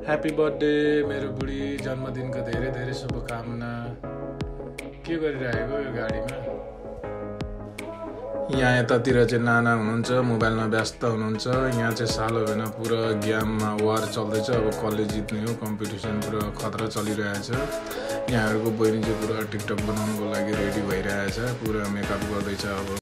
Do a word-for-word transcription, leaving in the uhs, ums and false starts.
Happy birthday मेरो बुढी, जन्मदिनको धेरै धेरै शुभकामना। के गरिरहेको यो गाडीमा? यहाँ यतातिर चाहिँ नाना हुनुहुन्छ, मोबाइलमा व्यस्त हुनुहुन्छ। यहाँ चाहिँ सालो भेना पुरा गेममा वार चल्दैछ। अब कसले जित्ने हो, कम्पिटिसन पुरा खतरा चलिरहेछ। यहाँहरूको बहिनी चाहिँ पुरा टिकटक बनाउनुको लागि रेडी भइरहेछ, पुरा मेकअप गर्दैछ। अब